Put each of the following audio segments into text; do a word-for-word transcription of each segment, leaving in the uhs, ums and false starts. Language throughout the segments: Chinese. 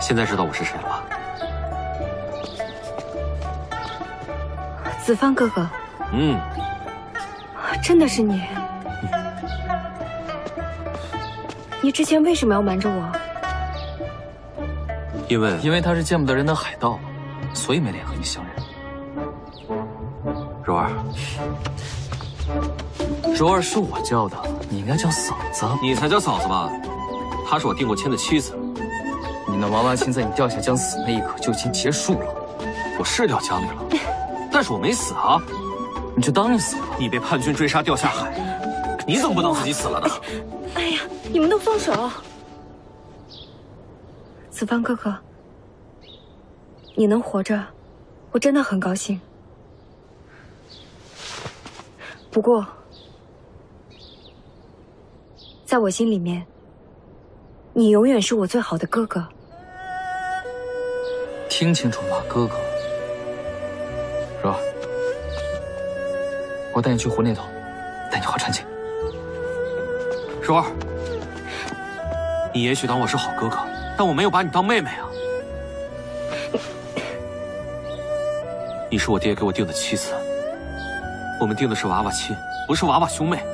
现在知道我是谁了吧？ 子方哥哥。 嗯， 真的是你。嗯、你之前为什么要瞒着我？ 因为因为他是见不得人的海盗，所以没脸和你相认。 柔儿， 柔儿是我叫的，你应该叫嫂子。 你才叫嫂子吧？她是我订过亲的妻子。 你那娃娃亲在你掉下江死那一刻就已经结束了。 我是掉江里了，但是我没死啊。 你就当你死了。 你被叛军追杀掉下海，你怎么不当自己死了呢？ 哎呀，你们都放手！子方哥哥，你能活着，我真的很高兴。不过，在我心里面，你永远是我最好的哥哥。 听清楚了，哥哥。柔儿，我带你去湖那头，带你划船去。 柔儿，你也许当我是好哥哥，但我没有把你当妹妹啊。你是我爹给我定的妻子，我们定的是娃娃亲，不是娃娃兄妹。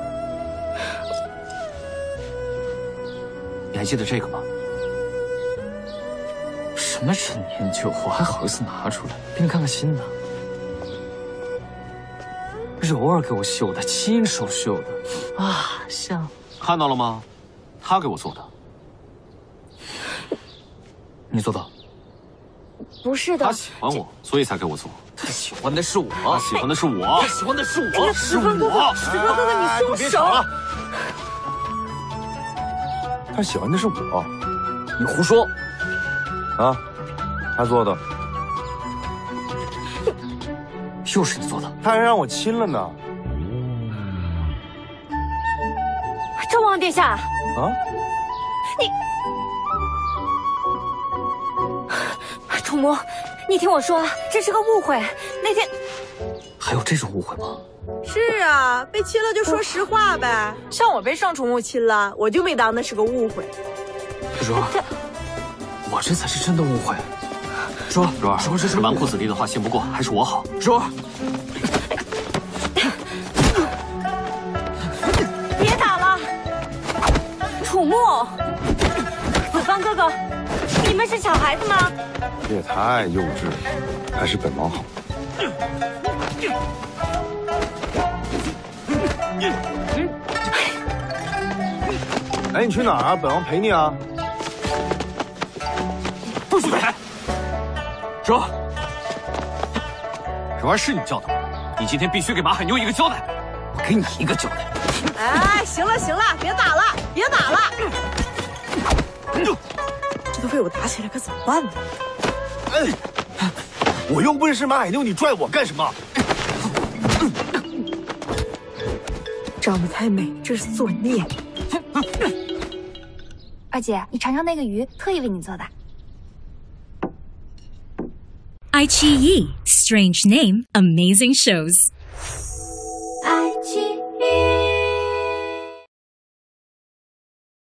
你还记得这个吗？ 什么陈年旧货，还好意思拿出来？给你看看新的。柔儿给我绣的，亲手绣的啊，像。 看到了吗？他给我做的。 你做的？ 不是的。 他喜欢我，所以才给我做。 他喜欢的是我， 他喜欢的是我， 他喜欢的是我， 哎呀，子方哥哥，子方哥哥，你松手！ 他喜欢的是我。 你胡说！ 啊，他做的。 又是你做的， 他还让我亲了呢。 纣王殿下， 啊， 你，楚母，你听我说，这是个误会。那天还有这种误会吗？ 是啊，被亲了就说实话呗。像我被上楚母亲了，我就没当那是个误会。 柔儿，我这才是真的误会。柔儿， 柔儿， 柔儿，这是纨绔子弟的话信不过，还是我好。 柔儿， 别打了，楚木，子方哥哥，你们是小孩子吗？ 也太幼稚了，还是本王好。哎，你去哪儿啊？本王陪你啊。 不许陪！ 柔儿， 柔儿是你叫的吗？你今天必须给马海妞一个交代。 我给你一个交代。 哎，行了行了，别打了，别打了。这都被我打起来，可怎么办呢？ 哎，我又不认识马海妞，你拽我干什么？ 长得太美，这是作孽。 二姐，你尝尝那个鱼，特意为你做的。 爱奇艺 Strange Name Amazing Shows。